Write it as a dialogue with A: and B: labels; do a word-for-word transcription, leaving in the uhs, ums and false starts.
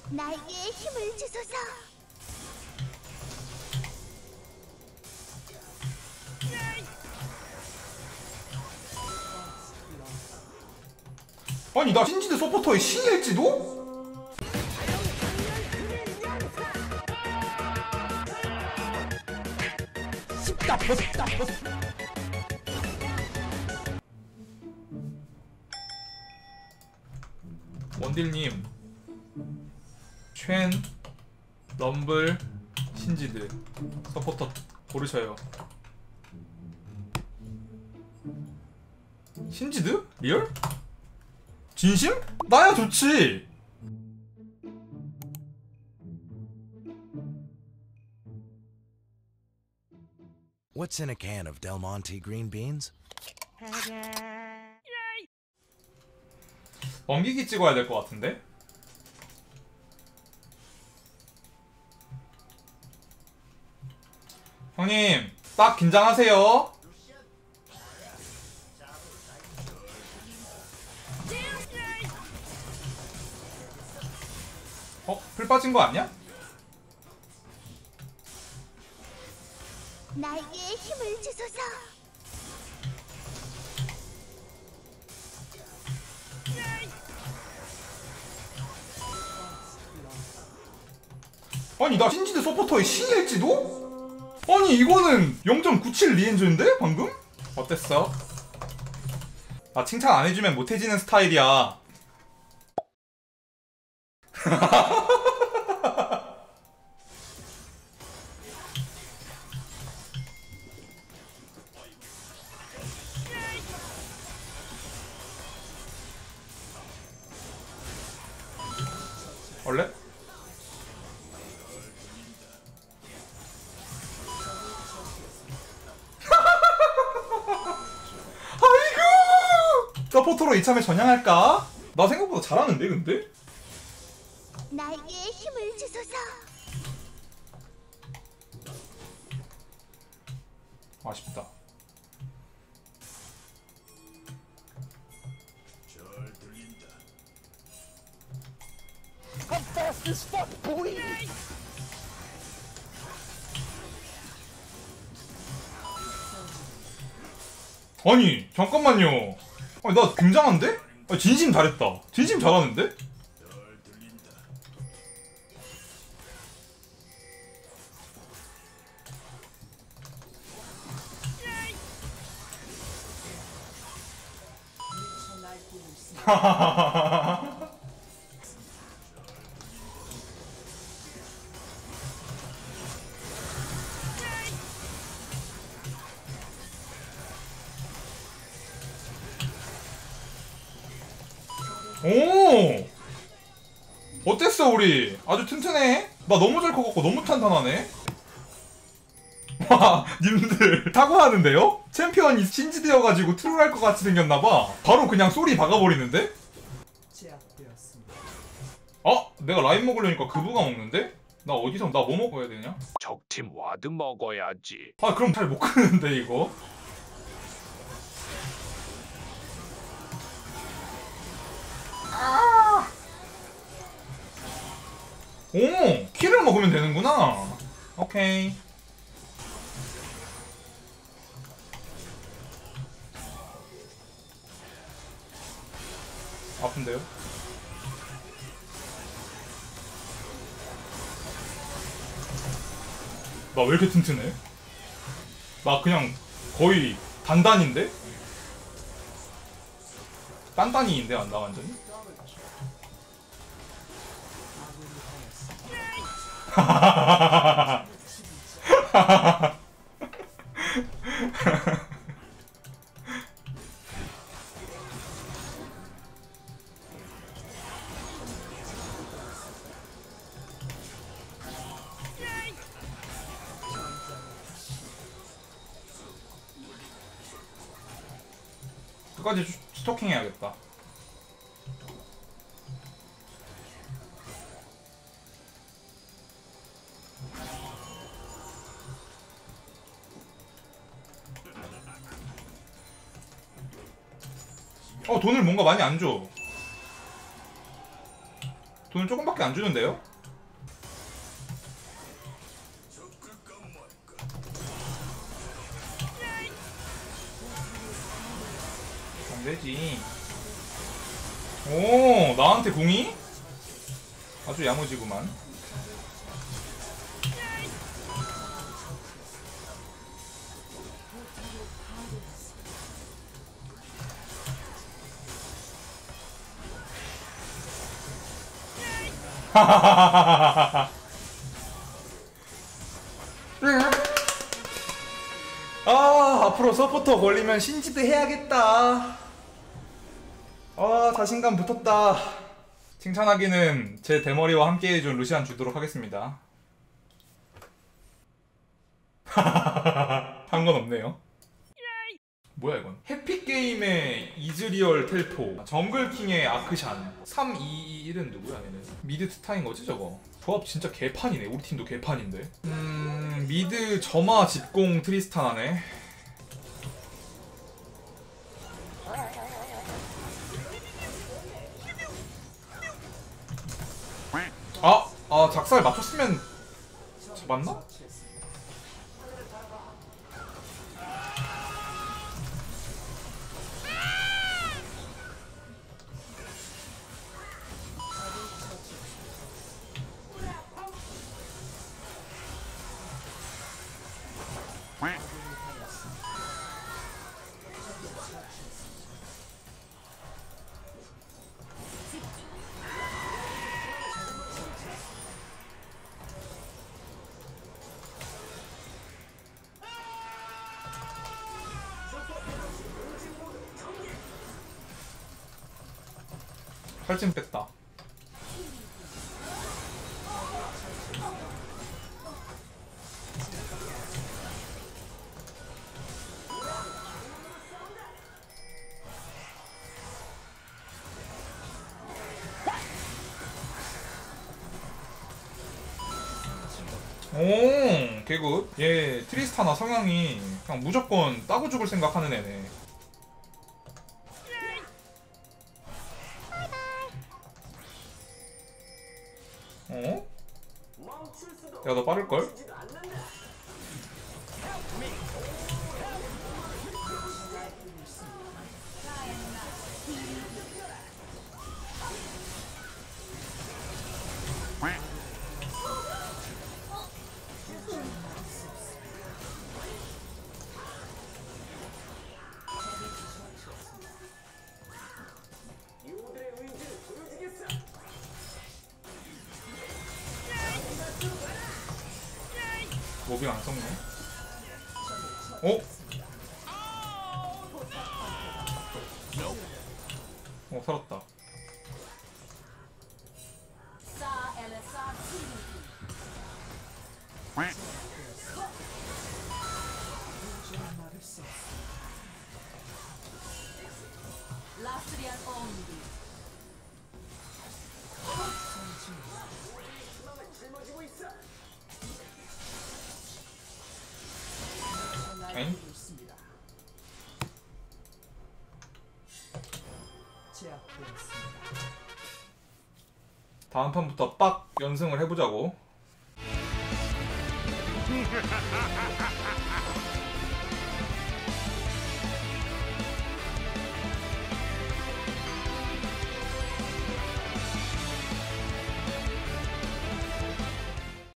A: 나에게 힘을 주소서.
B: 아니 나 신지드 서포터의 신일지도? 쉽다 쉽다 원딜님 쉔, 럼블, 신지드 서포터 고르셔요. 신지드? 리얼? 진심? 나야 좋지.
C: What's in a can of Del Monte green beans?
B: 넘기기 찍어야 될 것 같은데? 형님 딱 긴장하세요. 어? 풀 빠진 거 아니야?
A: 나에게 힘을 주소서.
B: 아니 나 신지드 서포터의 신일지도? 아니 이거는 영 점 구칠 리엔저인데 방금? 어땠어? 아 칭찬 안 해주면 못해지는 스타일이야. 원래? 아이고! 서포터로 이참에 전향할까? 나 생각보다 잘하는데 근데?
A: 나에게 힘을 주소서.
B: 아쉽다.
C: I'm fast as fuck, boy!
B: 아니 잠깐만요. 아니 나 굉장한데? 아니, 진심 잘했다. 진심 잘하는데? 오! 어땠어 우리? 아주 튼튼해? 나 너무 잘 커갖고 너무 탄탄하네? 와 님들 사과하는데요? 챔피언이 신지드여가지고 트롤할 것 같이 생겼나봐. 바로 그냥 쏘리 박아버리는데? 어? 내가 라인 먹으려니까 그부가 먹는데? 나 어디서 나 뭐 먹어야 되냐?
D: 적팀 와드 먹어야지.
B: 아 그럼 잘 못 끄는데 이거? 아! 오! 키를 먹으면 되는구나. 오케이. 아픈데요? 나 왜 이렇게 튼튼해? 나 그냥 거의 단단인데? 단단히인데 안 나 완전히? 끝까지 스토킹 해야겠다. 어 돈을 뭔가 많이 안 줘. 돈 조금밖에 안 주는데요? 안 되지. 오, 나한테 공이? 아주 야무지구만. 아, 앞으로 서포터 걸리면 신지드 해야겠다. 아, 자신감 붙었다. 칭찬하기는 제 대머리와 함께 해준 루시안 주도록 하겠습니다. 한 건 없네요. 뭐야 이건? 해피게임의 이즈리얼 텔포, 정글킹의 아크샨. 삼 이 이 일은 누구야 얘는? 미드 스타인 거지 저거? 조합 진짜 개판이네. 우리 팀도 개판인데. 음... 미드 점화 집공 트리스타나네. 아! 아 작살 맞췄으면 잡았나? 팔찌 뺐다. 오, 개굿. 얘 트리스타나 성향이 그냥 무조건 따고 죽을 생각하는 애네. 어? 야, 너 빠를걸? 모빙 안 썼네. 어? 어, 살았다. 엥? 다음 판부터 빡 연승을 해보자고.